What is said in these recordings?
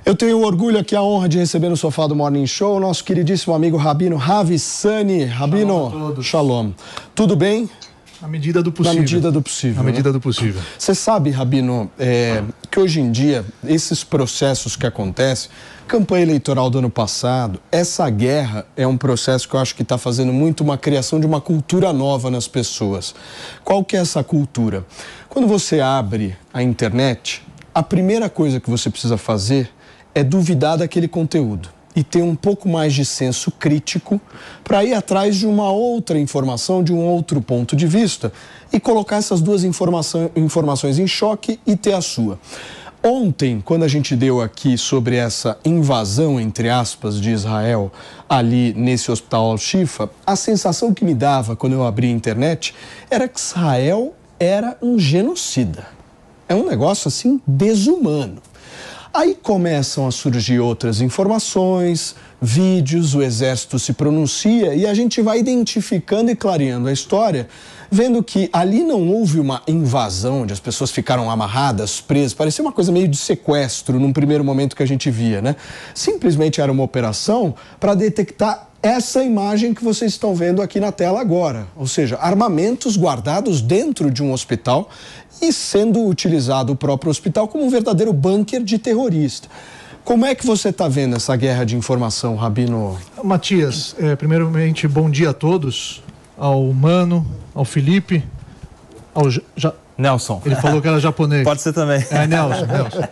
Eu tenho o orgulho aqui, a honra de receber no sofá do Morning Show o nosso queridíssimo amigo Rabino Ravi Sani. Rabino, Shalom a todos. Shalom. Tudo bem? Na medida do possível. Na medida do possível. Na medida do possível. Você sabe, Rabino, que hoje em dia, esses processos que acontecem, campanha eleitoral do ano passado, essa guerra é um processo que eu acho que está fazendo muito uma criação de uma cultura nova nas pessoas. Qual que é essa cultura? Quando você abre a internet, a primeira coisa que você precisa fazer é duvidar daquele conteúdo e ter um pouco mais de senso crítico para ir atrás de uma outra informação, de um outro ponto de vista e colocar essas duas informações em choque e ter a sua. Ontem, quando a gente deu aqui sobre essa invasão, entre aspas, de Israel ali nesse hospital Al-Shifa, a sensação que me dava quando eu abri a internet era que Israel era um genocida. É um negócio assim desumano. Aí começam a surgir outras informações, vídeos, o exército se pronuncia e a gente vai identificando e clareando a história, vendo que ali não houve uma invasão, onde as pessoas ficaram amarradas, presas, parecia uma coisa meio de sequestro num primeiro momento que a gente via, né? Simplesmente era uma operação para detectar essa imagem que vocês estão vendo aqui na tela agora, ou seja, armamentos guardados dentro de um hospital e sendo utilizado o próprio hospital como um verdadeiro bunker de terrorista. Como é que você está vendo essa guerra de informação, Rabino? Matias, primeiramente, bom dia a todos, ao Mano, ao Felipe, ao Nelson. Ele falou que era japonês. Pode ser também. É, Nelson.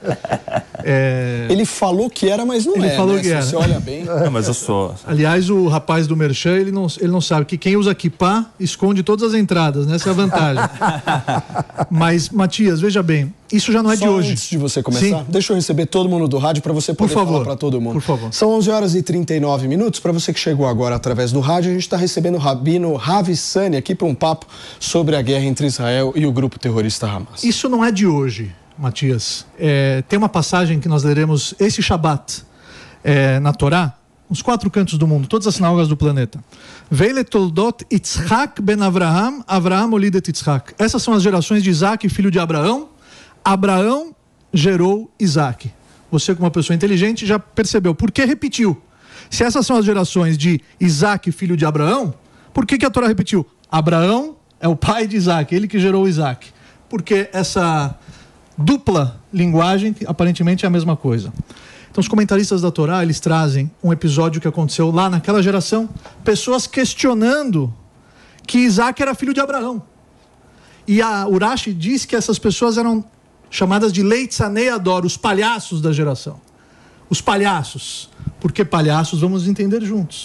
Ele falou que era, mas não ele é, falou né? que Se era. você olha bem... Não, mas eu sou... Aliás, o rapaz do Merchan, ele não sabe que quem usa kippah esconde todas as entradas, né? Essa é a vantagem. Mas, Matias, veja bem, isso já não é Só de hoje. antes de você começar, Sim. deixa eu receber todo mundo do rádio para você poder falar para todo mundo. Por favor. São 11 horas e 39 minutos. Para você que chegou agora através do rádio, a gente está recebendo o Rabino Ravi Sani aqui para um papo sobre a guerra entre Israel e o grupo terrorista Hamas. Isso não é de hoje, Matias. Tem uma passagem que nós leremos esse Shabat na Torá, nos 4 cantos do mundo, todas as sinagogas do planeta. Veile toldot Yitzhak ben Avraham, Avraham olidet Yitzhak. Essas são as gerações de Isaac, filho de Abraão. Abraão gerou Isaac. Você, como uma pessoa inteligente, já percebeu. Por que repetiu? Se essas são as gerações de Isaac, filho de Abraão, por que a Torá repetiu? Abraão é o pai de Isaac, ele que gerou Isaac. Porque essa dupla linguagem, que aparentemente é a mesma coisa. Então, os comentaristas da Torá, eles trazem um episódio que aconteceu lá naquela geração, pessoas questionando que Isaac era filho de Abraão. E a Urashi diz que essas pessoas eram chamadas de Leitzanei Ador, os palhaços da geração. Os palhaços. Por que palhaços? Vamos entender juntos.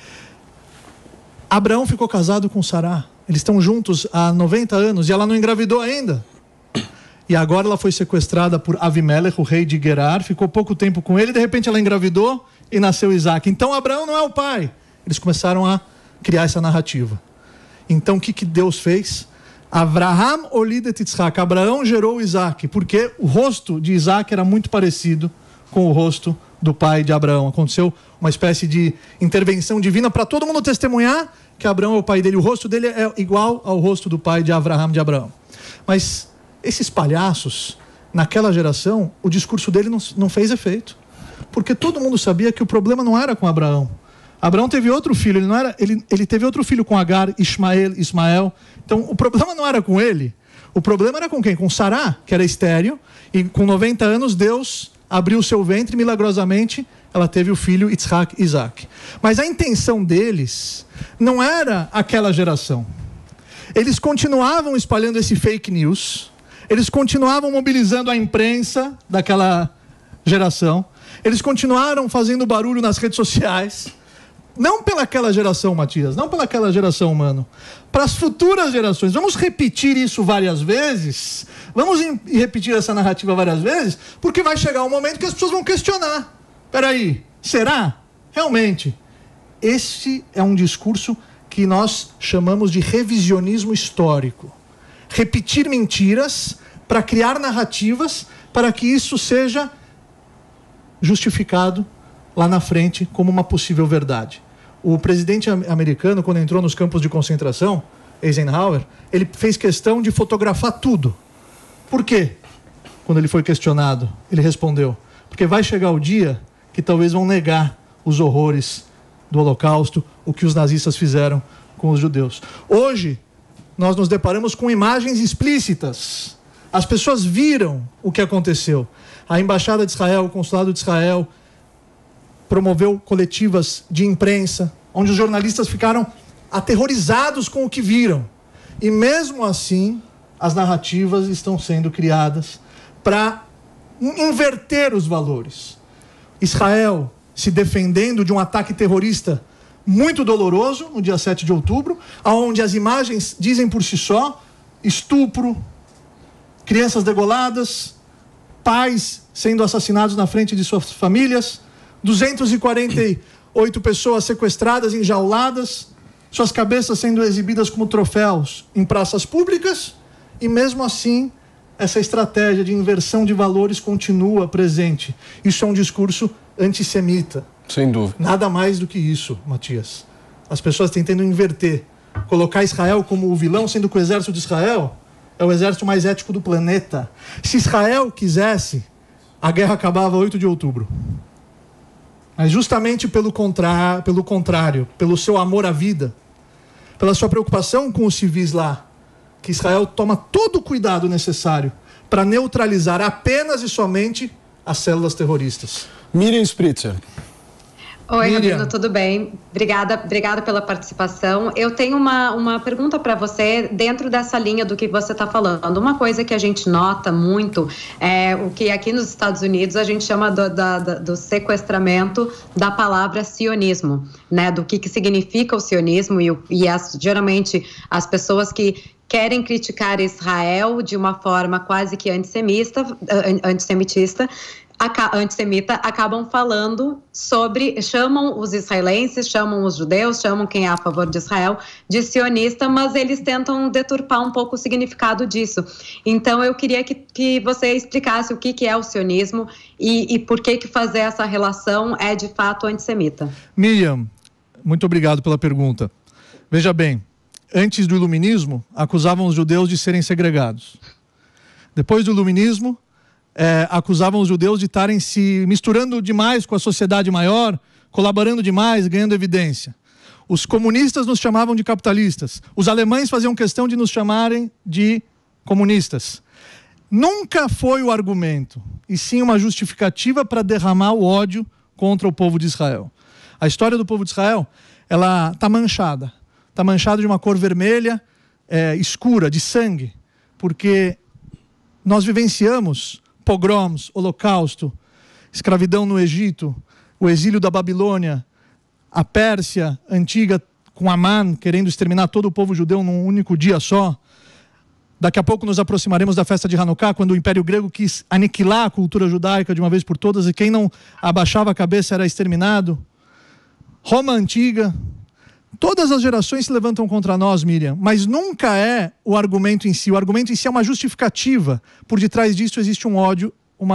Abraão ficou casado com Sará. Eles estão juntos há 90 anos e ela não engravidou ainda. E agora ela foi sequestrada por Avimelech, o rei de Gerar, ficou pouco tempo com ele, de repente ela engravidou e nasceu Isaac. Então Abraão não é o pai. Eles começaram a criar essa narrativa. Então o que Deus fez? Avraham olidet Yitzhak. Abraão gerou Isaac, porque o rosto de Isaac era muito parecido com o rosto do pai de Abraão. Aconteceu uma espécie de intervenção divina para todo mundo testemunhar que Abraão é o pai dele. O rosto dele é igual ao rosto do pai de Avraham, de Abraão. Mas esses palhaços, naquela geração, o discurso dele não fez efeito. Porque todo mundo sabia que o problema não era com Abraão. Abraão teve outro filho, ele teve outro filho com Agar, Ismael. Então, o problema não era com ele. O problema era com quem? Com Sará, que era estéril. E com 90 anos, Deus abriu o seu ventre e, milagrosamente, ela teve o filho Isaac. Mas a intenção deles não era aquela geração. Eles continuavam espalhando esse fake news. Eles continuavam mobilizando a imprensa daquela geração. Eles continuaram fazendo barulho nas redes sociais. Não pelaquela geração, Matias, não pelaquela geração, Mano. Para as futuras gerações. Vamos repetir isso várias vezes. Vamos repetir essa narrativa várias vezes, porque vai chegar um momento que as pessoas vão questionar. Peraí, será? Realmente. Esse é um discurso que nós chamamos de revisionismo histórico. Repetir mentiras para criar narrativas para que isso seja justificado lá na frente como uma possível verdade. O presidente americano, quando entrou nos campos de concentração, Eisenhower, ele fez questão de fotografar tudo. Por quê? Quando ele foi questionado, ele respondeu: Porque vai chegar o dia que talvez vão negar os horrores do Holocausto, o que os nazistas fizeram com os judeus. Hoje, nós nos deparamos com imagens explícitas. As pessoas viram o que aconteceu. A Embaixada de Israel, o Consulado de Israel, promoveu coletivas de imprensa, onde os jornalistas ficaram aterrorizados com o que viram. E mesmo assim, as narrativas estão sendo criadas para inverter os valores. Israel se defendendo de um ataque terrorista muito doloroso, no dia 7 de outubro, onde as imagens dizem por si só: estupro, crianças degoladas, pais sendo assassinados na frente de suas famílias, 248 pessoas sequestradas, enjauladas, suas cabeças sendo exibidas como troféus em praças públicas, e mesmo assim, essa estratégia de inversão de valores continua presente. Isso é um discurso antissemita. Sem dúvida. Nada mais do que isso, Matias. As pessoas tentando inverter, colocar Israel como o vilão, sendo que o exército de Israel é o exército mais ético do planeta. Se Israel quisesse, a guerra acabava 8 de outubro. Mas justamente pelo contrário, pelo seu amor à vida, pela sua preocupação com os civis lá, que Israel toma todo o cuidado necessário para neutralizar apenas e somente as células terroristas. Miriam Spritzer. Oi, Rabino, tudo bem? Obrigada pela participação. Eu tenho uma pergunta para você dentro dessa linha do que você está falando. Uma coisa que a gente nota muito é o que aqui nos Estados Unidos a gente chama do sequestramento da palavra sionismo, né? Do que significa o sionismo geralmente as pessoas que querem criticar Israel de uma forma quase que antissemita, acabam falando chamam os israelenses, chamam os judeus, chamam quem é a favor de Israel de sionista, mas eles tentam deturpar um pouco o significado disso. Então eu queria que você explicasse o que é o sionismo e por que fazer essa relação é de fato antissemita. Miriam, muito obrigado pela pergunta. Veja bem, antes do iluminismo, acusavam os judeus de serem segregados. Depois do iluminismo, acusavam os judeus de estarem se misturando demais com a sociedade maior, colaborando demais, ganhando evidência. Os comunistas nos chamavam de capitalistas. Os alemães faziam questão de nos chamarem de comunistas. Nunca foi o argumento, e sim uma justificativa para derramar o ódio contra o povo de Israel. A história do povo de Israel, ela está manchada. Está manchada de uma cor vermelha, escura, de sangue, porque nós vivenciamos pogroms, holocausto, escravidão no Egito, o exílio da Babilônia, a Pérsia antiga com Amã querendo exterminar todo o povo judeu num único dia só. Daqui a pouco nos aproximaremos da festa de Hanukkah, quando o Império Grego quis aniquilar a cultura judaica de uma vez por todas e quem não abaixava a cabeça era exterminado. Roma antiga. Todas as gerações se levantam contra nós, Miriam, mas nunca é o argumento em si. O argumento em si é uma justificativa. Por detrás disso existe um ódio,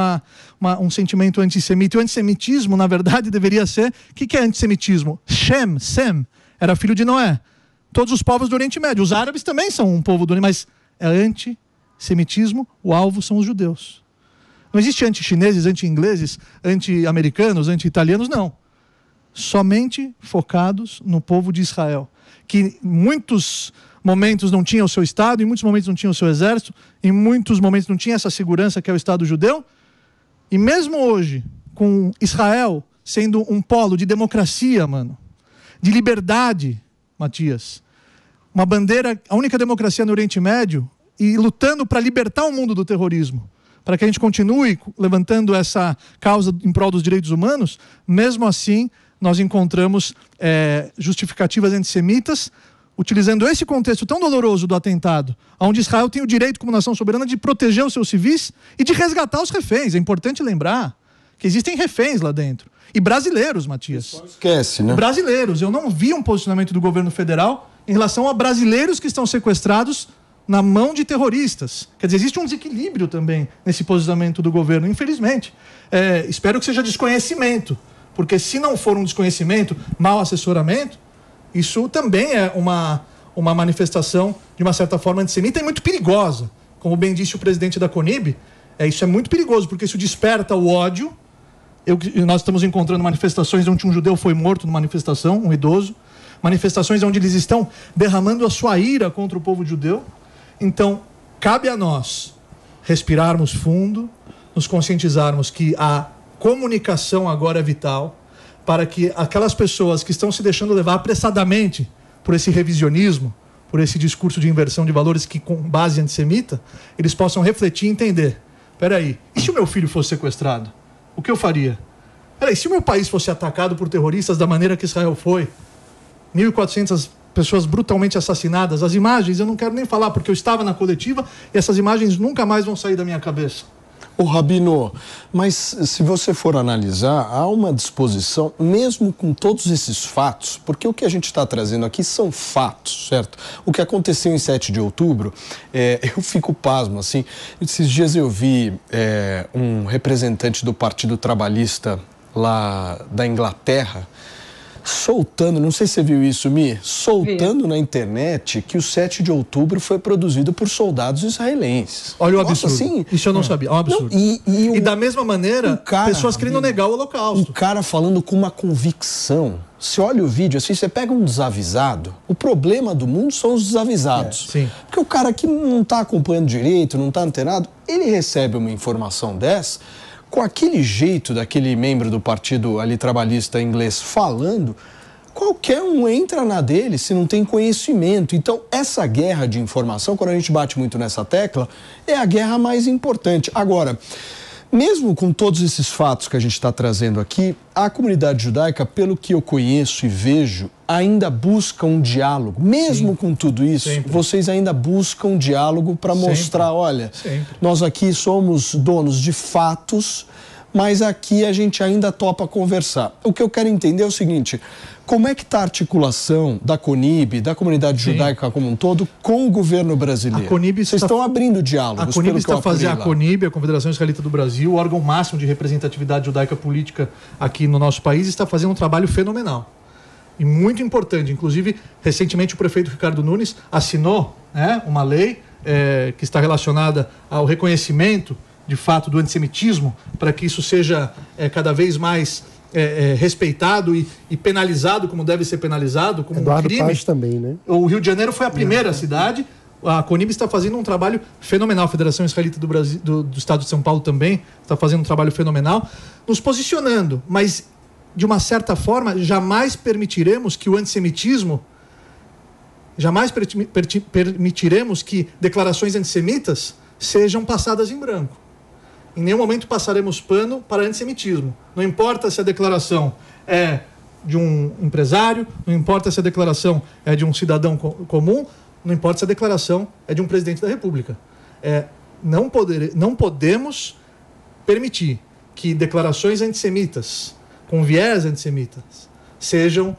um sentimento antissemita. E o antissemitismo, na verdade, deveria ser... O que é antissemitismo? Sem, era filho de Noé. Todos os povos do Oriente Médio. Os árabes também são um povo do Oriente, mas é antissemitismo, o alvo são os judeus. Não existe anti-chineses, anti-ingleses, anti-americanos, anti-italianos, não. Somente focados no povo de Israel, que em muitos momentos não tinha o seu Estado, em muitos momentos não tinha o seu exército, em muitos momentos não tinha essa segurança que é o Estado judeu, e mesmo hoje, com Israel sendo um polo de democracia, de liberdade, Matias, uma bandeira, a única democracia no Oriente Médio, e lutando para libertar o mundo do terrorismo, para que a gente continue levantando essa causa em prol dos direitos humanos, mesmo assim, nós encontramos justificativas antissemitas, utilizando esse contexto tão doloroso do atentado, onde Israel tem o direito, como nação soberana, de proteger os seus civis e de resgatar os reféns. É importante lembrar que existem reféns lá dentro. E brasileiros, Matias. Só esquece, né? Brasileiros. Eu não vi um posicionamento do governo federal em relação a brasileiros que estão sequestrados na mão de terroristas. Quer dizer, existe um desequilíbrio também nesse posicionamento do governo, infelizmente. Espero que seja desconhecimento. Porque se não for um desconhecimento, mau assessoramento, isso também é uma manifestação, de uma certa forma, antissemita e muito perigosa. Como bem disse o presidente da CONIB, isso é muito perigoso, porque isso desperta o ódio Nós estamos encontrando manifestações onde um judeu foi morto numa manifestação, um idoso. Manifestações onde eles estão derramando a sua ira contra o povo judeu. Então, cabe a nós respirarmos fundo, nos conscientizarmos que a comunicação agora é vital para que aquelas pessoas que estão se deixando levar apressadamente por esse revisionismo, por esse discurso de inversão de valores que com base antissemita, eles possam refletir e entender. Peraí, e se o meu filho fosse sequestrado? O que eu faria? Peraí, se o meu país fosse atacado por terroristas da maneira que Israel foi, 1.400 pessoas brutalmente assassinadas, as imagens eu não quero nem falar, porque eu estava na coletiva e essas imagens nunca mais vão sair da minha cabeça. Ô Rabino, mas se você for analisar, há uma disposição, mesmo com todos esses fatos, porque o que a gente está trazendo aqui são fatos, certo? O que aconteceu em 7 de outubro, eu fico pasmo, assim, esses dias eu vi um representante do Partido Trabalhista lá da Inglaterra, soltando, não sei se você viu isso, Mi, soltando na internet que o 7 de outubro foi produzido por soldados israelenses. Olha o absurdo. Assim, isso eu não sabia. É um absurdo. Não, e da mesma maneira, pessoas querendo negar o Holocausto. O cara falando com uma convicção. Se olha o vídeo, assim, você pega um desavisado, o problema do mundo são os desavisados. Sim. Porque o cara que não está acompanhando direito, não está antenado, ele recebe uma informação dessa, com aquele jeito daquele membro do partido ali trabalhista inglês falando, qualquer um entra na dele se não tem conhecimento. Então, essa guerra de informação, quando a gente bate muito nessa tecla, é a guerra mais importante. Agora, mesmo com todos esses fatos que a gente está trazendo aqui, a comunidade judaica, pelo que eu conheço e vejo, ainda busca um diálogo. Mesmo com tudo isso, vocês ainda buscam um diálogo para mostrar, olha, nós aqui somos donos de fatos, mas aqui a gente ainda topa conversar. O que eu quero entender é o seguinte, como é que está a articulação da CONIB, da comunidade judaica como um todo, com o governo brasileiro? Vocês estão abrindo diálogos. A CONIB está fazendo, a CONIB, a Confederação Israelita do Brasil, o órgão máximo de representatividade judaica política aqui no nosso país, está fazendo um trabalho fenomenal. E muito importante. Inclusive, recentemente o prefeito Ricardo Nunes assinou uma lei que está relacionada ao reconhecimento, de fato, do antissemitismo, para que isso seja cada vez mais respeitado e penalizado como deve ser penalizado, como Eduardo um crime. Paz também, né? O Rio de Janeiro foi a primeira cidade. A CONIB está fazendo um trabalho fenomenal. A Federação Israelita do Brasil, do Estado de São Paulo também está fazendo um trabalho fenomenal, nos posicionando, mas de uma certa forma jamais permitiremos que o antissemitismo, jamais permitiremos que declarações antissemitas sejam passadas em branco. Em nenhum momento passaremos pano para antissemitismo. Não importa se a declaração é de um empresário, não importa se a declaração é de um cidadão comum, não importa se a declaração é de um presidente da República. Não podemos permitir que declarações antissemitas, com viés antissemitas, sejam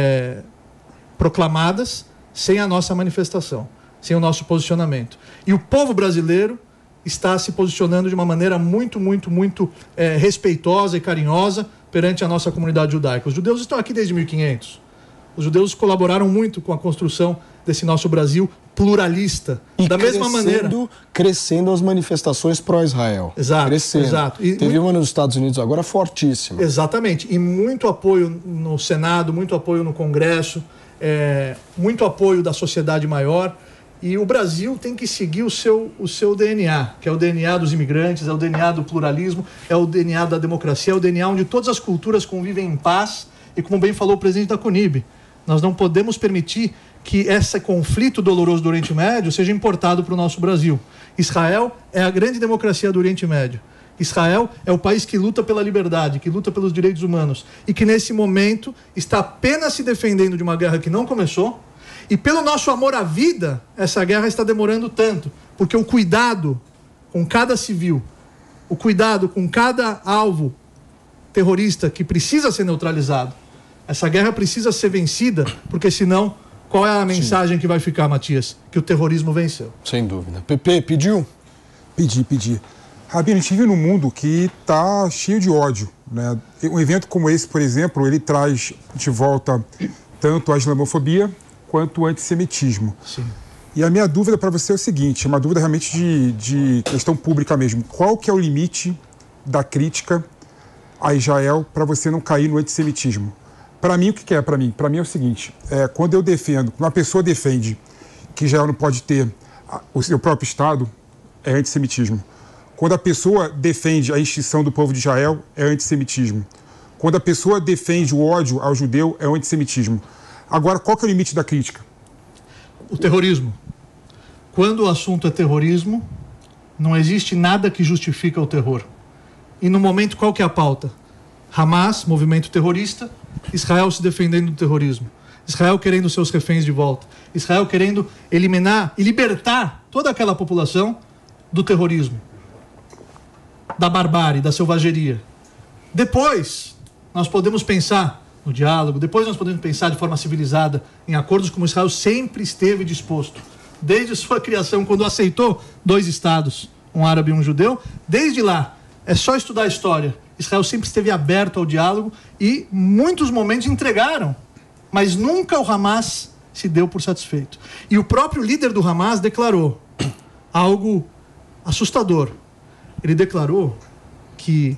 proclamadas sem a nossa manifestação, sem o nosso posicionamento. E o povo brasileiro está se posicionando de uma maneira muito, muito, muito respeitosa e carinhosa perante a nossa comunidade judaica. Os judeus estão aqui desde 1500. Os judeus colaboraram muito com a construção desse nosso Brasil pluralista. E da mesma maneira. Crescendo as manifestações pró-Israel. Exato. Crescendo. Exato. E teve uma nos Estados Unidos agora fortíssima. Exatamente. E muito apoio no Senado, muito apoio no Congresso, muito apoio da sociedade maior. E o Brasil tem que seguir o seu DNA, que é o DNA dos imigrantes, é o DNA do pluralismo, é o DNA da democracia, é o DNA onde todas as culturas convivem em paz. E como bem falou o presidente da CONIB, nós não podemos permitir que esse conflito doloroso do Oriente Médio seja importado para o nosso Brasil. Israel é a grande democracia do Oriente Médio. Israel é o país que luta pela liberdade, que luta pelos direitos humanos e que nesse momento está apenas se defendendo de uma guerra que não começou. E pelo nosso amor à vida, essa guerra está demorando tanto, porque o cuidado com cada civil, o cuidado com cada alvo terrorista que precisa ser neutralizado, essa guerra precisa ser vencida, porque senão, qual é a mensagem que vai ficar, Matias? Que o terrorismo venceu. Sem dúvida. Pepe, pediu? Pedi. Rabino, a gente vive num mundo que está cheio de ódio, né? Um evento como esse, por exemplo, ele traz de volta tanto a islamofobia quanto o antissemitismo. Sim. E a minha dúvida para você é o seguinte, uma dúvida realmente de questão pública mesmo. Qual que é o limite da crítica a Israel para você não cair no antissemitismo. Para mim, o que é para mim? Para mim é o seguinte, quando uma pessoa defende que Israel não pode ter o seu próprio Estado, é antissemitismo. Quando a pessoa defende a extinção do povo de Israel, é antissemitismo. Quando a pessoa defende o ódio ao judeu, é antissemitismo. Agora, qual que é o limite da crítica? O terrorismo. Quando o assunto é terrorismo, não existe nada que justifica o terror. E no momento, qual que é a pauta? Hamas, movimento terrorista, Israel se defendendo do terrorismo, Israel querendo seus reféns de volta, Israel querendo eliminar e libertar toda aquela população do terrorismo, da barbárie, da selvageria. Depois, nós podemos pensar no diálogo, depois nós podemos pensar de forma civilizada em acordos como Israel sempre esteve disposto, desde sua criação, quando aceitou 2 estados, um árabe e um judeu. Desde lá, é só estudar a história. Israel sempre esteve aberto ao diálogo e muitos momentos entregaram, mas nunca o Hamas se deu por satisfeito. E o próprio líder do Hamas declarou algo assustador. Ele declarou que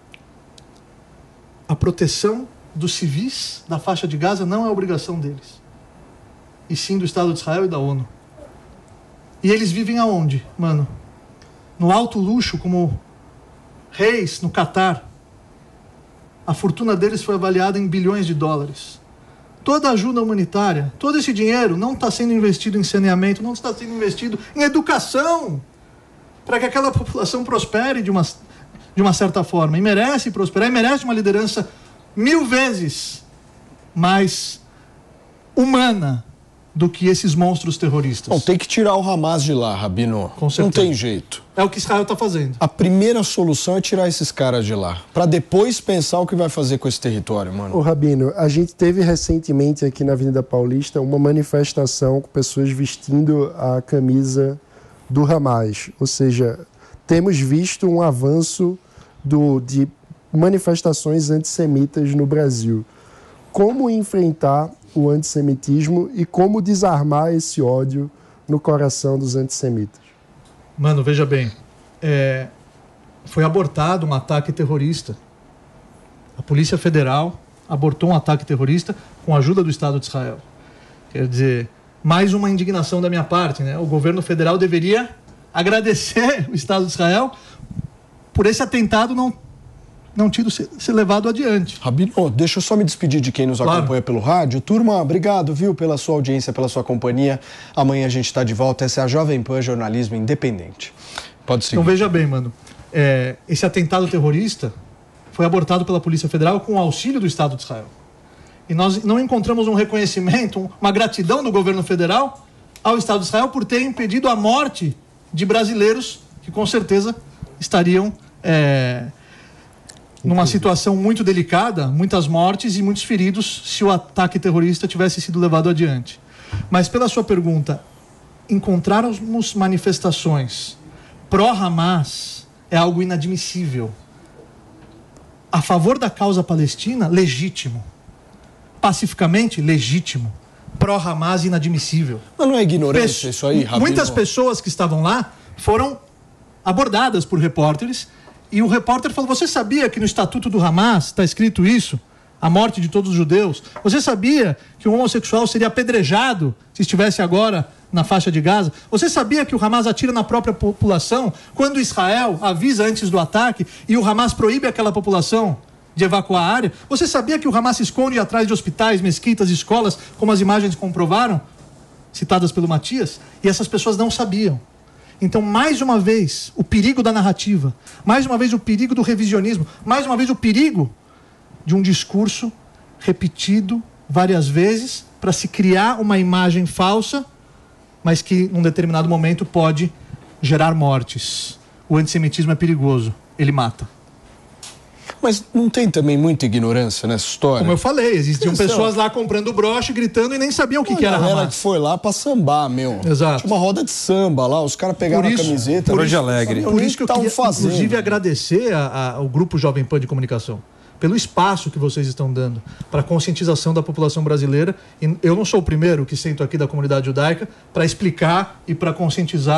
a proteção dos civis da faixa de Gaza não é obrigação deles, e sim do Estado de Israel e da ONU. E eles vivem aonde, mano? No alto luxo, como reis no Catar. A fortuna deles foi avaliada em bilhões de dólares. Toda a ajuda humanitária, todo esse dinheiro não está sendo investido em saneamento, não está sendo investido em educação, para que aquela população prospere de uma certa forma. E merece prosperar, e merece uma liderança 1000 vezes mais humana do que esses monstros terroristas. Bom, tem que tirar o Hamas de lá, Rabino. Com certeza. Não tem jeito. É o que Israel está fazendo. A primeira solução é tirar esses caras de lá, para depois pensar o que vai fazer com esse território, mano. Ô, Rabino, a gente teve recentemente aqui na Avenida Paulista uma manifestação com pessoas vestindo a camisa do Hamas. Ou seja, temos visto um avanço de manifestações antissemitas no Brasil. Como enfrentar o antissemitismo e como desarmar esse ódio no coração dos antissemitas? Mano, veja bem, foi abortado um ataque terrorista. A Polícia Federal abortou um ataque terrorista com a ajuda do Estado de Israel. Quer dizer, mais uma indignação da minha parte, né? O governo federal deveria agradecer o Estado de Israel por esse atentado não tido ser levado adiante. Rabino, deixa eu só me despedir de quem nos acompanha pelo rádio. Turma, obrigado, viu, pela sua audiência, pela sua companhia. Amanhã a gente está de volta. Essa é a Jovem Pan Jornalismo Independente. Pode seguir. Então veja bem, mano. Esse atentado terrorista foi abortado pela Polícia Federal com o auxílio do Estado de Israel. E nós não encontramos um reconhecimento, uma gratidão do governo federal ao Estado de Israel por ter impedido a morte de brasileiros que com certeza estariam numa situação muito delicada, muitas mortes e muitos feridos se o ataque terrorista tivesse sido levado adiante. Mas pela sua pergunta, encontrarmos manifestações pró-Hamas é algo inadmissível. A favor da causa palestina, legítimo. Pacificamente, legítimo. Pró-Hamas, inadmissível. Mas não é ignorância isso aí, Rabino? Muitas pessoas que estavam lá foram abordadas por repórteres e o repórter falou: você sabia que no Estatuto do Hamas está escrito isso? A morte de todos os judeus? Você sabia que o homossexual seria apedrejado se estivesse agora na faixa de Gaza? Você sabia que o Hamas atira na própria população quando Israel avisa antes do ataque e o Hamas proíbe aquela população de evacuar a área? Você sabia que o Hamas se esconde atrás de hospitais, mesquitas, escolas, como as imagens comprovaram, citadas pelo Matias? E essas pessoas não sabiam. Então, mais uma vez, o perigo da narrativa, mais uma vez o perigo do revisionismo, mais uma vez o perigo de um discurso repetido várias vezes para se criar uma imagem falsa, mas que, num determinado momento, pode gerar mortes. O antissemitismo é perigoso, ele mata. Mas não tem também muita ignorância nessa história? Como eu falei, existiam pessoas lá comprando broche, gritando e nem sabiam o que era Hamas. Ela que foi lá pra sambar, meu. Exato. Tinha uma roda de samba lá, os caras pegaram a camiseta. Por isso, alegre. Por isso que eu queria, inclusive, agradecer ao Grupo Jovem Pan de Comunicação pelo espaço que vocês estão dando para a conscientização da população brasileira. E eu não sou o primeiro que sento aqui da comunidade judaica para explicar e para conscientizar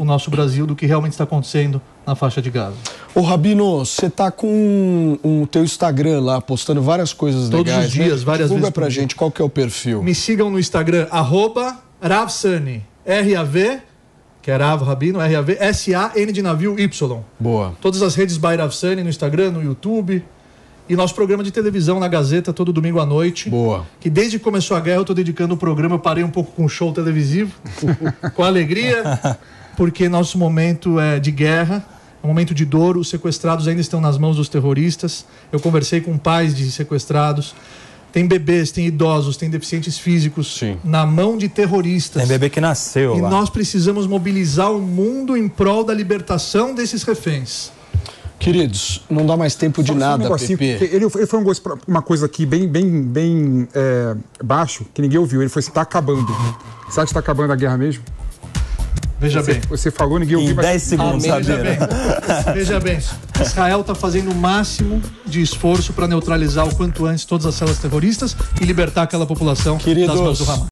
o nosso Brasil do que realmente está acontecendo na faixa de Gaza. Ô Rabino, você tá com o teu Instagram lá, postando várias coisas legais. Todos os dias, várias vezes. Divulga pra gente, qual que é o perfil? Me sigam no Instagram, @RavSani, R-A-V, que é Rav Rabino, R-A-V, S-A-N de navio, Y. Boa. Todas as redes by Rav Sani, no Instagram, no YouTube. E nosso programa de televisão na Gazeta, todo domingo à noite. Boa. Que desde que começou a guerra eu estou dedicando o programa, eu parei um pouco com o show televisivo, com alegria, porque nosso momento é de guerra, é um momento de dor, os sequestrados ainda estão nas mãos dos terroristas. Eu conversei com pais de sequestrados. Tem bebês, tem idosos, tem deficientes físicos na mão de terroristas. Tem bebê que nasceu e lá. nós precisamos mobilizar o mundo em prol da libertação desses reféns. Queridos, não dá mais tempo de nada, Pepe. Ele foi uma coisa aqui bem baixo, que ninguém ouviu. Ele falou assim, tá acabando. Você acha que tá acabando a guerra mesmo? Veja bem. Você falou, ninguém ouviu. Em 10 segundos, Veja bem. Veja bem. Israel está fazendo o máximo de esforço para neutralizar o quanto antes todas as células terroristas e libertar aquela população das mãos do Hamas.